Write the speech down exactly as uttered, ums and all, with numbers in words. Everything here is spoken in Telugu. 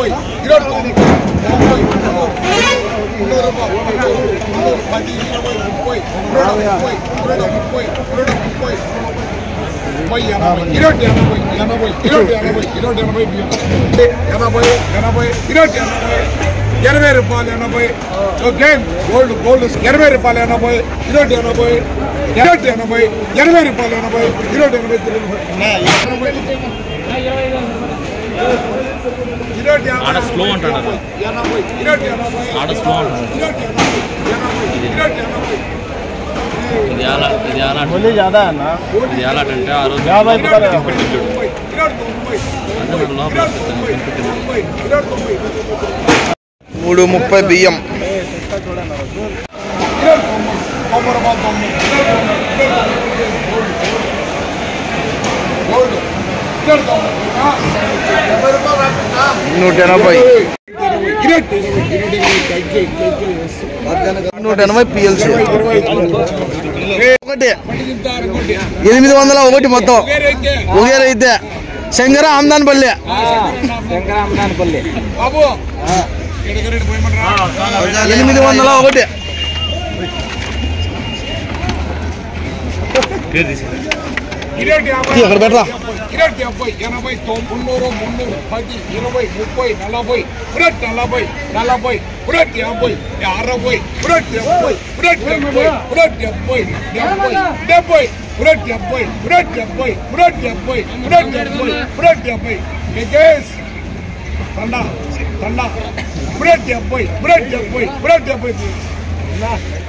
తొంభై ఇరవై తొమ్మిది యాభై మున్నూరు మున్నూరు పది ఇరవై ముప్పై ముప్పై ముప్పై ముప్పై ముప్పై ముప్పై ఎనభై ఇరవై ఎనభై ఎనభై ఇరవై ఎనభై ఇరవై ఎనభై ఎనభై ఎనభై ఇరవై ఎనభై ఎనభై రూపాయలు ఎనభై గేమ్ గోల్డ్ గోల్డ్ ఎనభై రూపాయలు ఎనభై ఇరవై ఎనభై ఇరవై ఎనభై ఎనభై రూపాయలు ఎనభై ఇరవై ఎనభై స్లో అంటాడు ఇది ఎలా ఇది ఎలా ఇది ఎలా అంటే ఆ రోజు మూడు ముప్పై బియ్యం నూట ఎనభై నూట ఎనభై పిఎల్సి ఒకటి ఎనిమిది వందల ఒకటి మొత్తం ఒకే రైతే శంకర ఆమ్దాన్పల్లి ఎనిమిది వందల ఒకటి అక్కడ పెట్టరా ఇరవై డెబ్బై ఎనభై మున్నూరు మున్నూరు పది ఇరవై ముప్పై నలభై పురట్ నలభై నలభై పురట్ యాభై అరవై పురట్ డెబ్బై పురట్ డెబ్బై పురట్ డెబ్బై డెబ్బై డెబ్బై పురట్ డెబ్బై పురట్ డెబ్బై పురట్ డెబ్బై పురట్ డెబ్బై పురట్ డెబ్బై నికేష్ తండా తండా పురట్ డెబ్బై పురట్ డెబ్బై పురట్ డెబ్బై